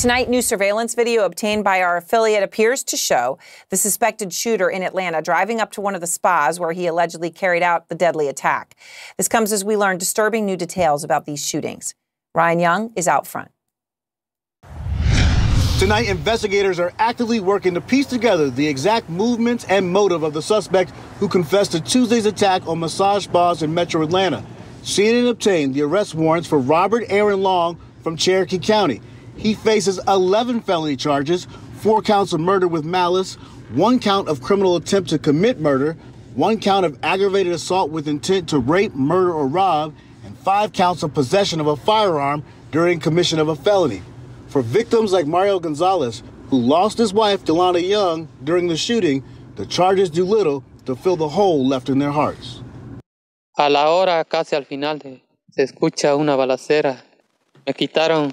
Tonight, new surveillance video obtained by our affiliate appears to show the suspected shooter in Atlanta driving up to one of the spas where he allegedly carried out the deadly attack. This comes as we learn disturbing new details about these shootings. Ryan Young is out front. Tonight, investigators are actively working to piece together the exact movements and motive of the suspect who confessed to Tuesday's attack on massage spas in Metro Atlanta. CNN obtained the arrest warrants for Robert Aaron Long from Cherokee County. He faces 11 felony charges, 4 counts of murder with malice, 1 count of criminal attempt to commit murder, 1 count of aggravated assault with intent to rape, murder, or rob, and 5 counts of possession of a firearm during commission of a felony. For victims like Mario Gonzalez, who lost his wife, Delana Young, during the shooting, the charges do little to fill the hole left in their hearts. A la hora casi al final se escucha una balacera. Me quitaron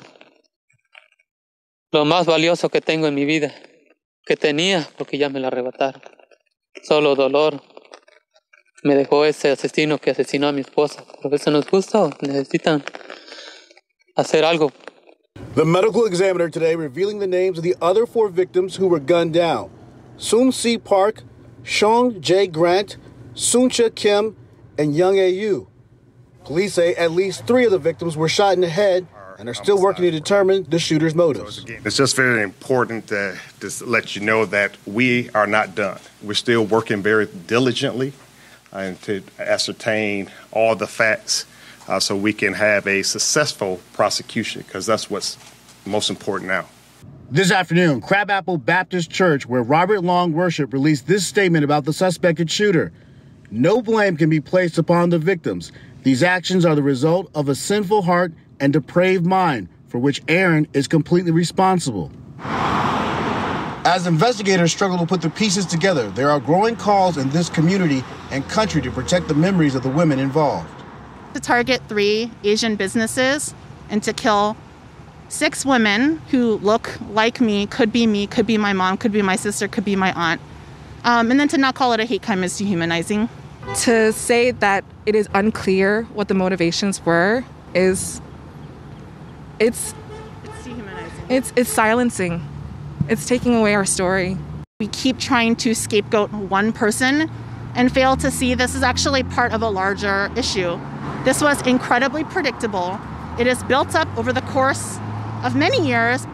lo más valioso que tengo en mi vida, que tenía porque ya me la arrebataron. Solo dolor me dejó ese asesino que asesinó a mi esposa. Pero eso no es justo, necesitan hacer algo. The medical examiner today revealing the names of the other 4 victims who were gunned down. Soon C. Park, Sean J. Grant, Suncha Kim, and Young A.U. Police say at least 3 of the victims were shot in the head and are still working to determine the shooter's motives. It's just very important to let you know that we are not done. We're still working very diligently and to ascertain all the facts so we can have a successful prosecution, because that's what's most important now. This afternoon, Crabapple Baptist Church, where Robert Long worshiped, released this statement about the suspected shooter. No blame can be placed upon the victims. These actions are the result of a sinful heart and depraved mind, for which Aaron is completely responsible. As investigators struggle to put the pieces together, there are growing calls in this community and country to protect the memories of the women involved. To target 3 Asian businesses and to kill 6 women who look like me, could be my mom, could be my sister, could be my aunt. And then to not call it a hate crime is dehumanizing. To say that it is unclear what the motivations were is it's dehumanizing. It's silencing. It's taking away our story. We keep trying to scapegoat one person and fail to see this is actually part of a larger issue. This was incredibly predictable. It is built up over the course of many years.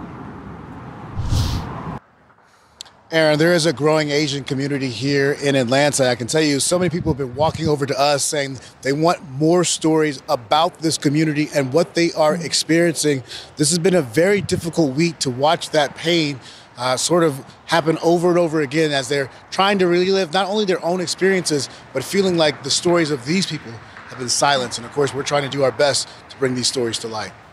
Aaron, there is a growing Asian community here in Atlanta. I can tell you so many people have been walking over to us saying they want more stories about this community and what they are experiencing. This has been a very difficult week to watch that pain sort of happen over and over again as they're trying to relive not only their own experiences, but feeling like the stories of these people have been silenced. And of course, we're trying to do our best to bring these stories to light.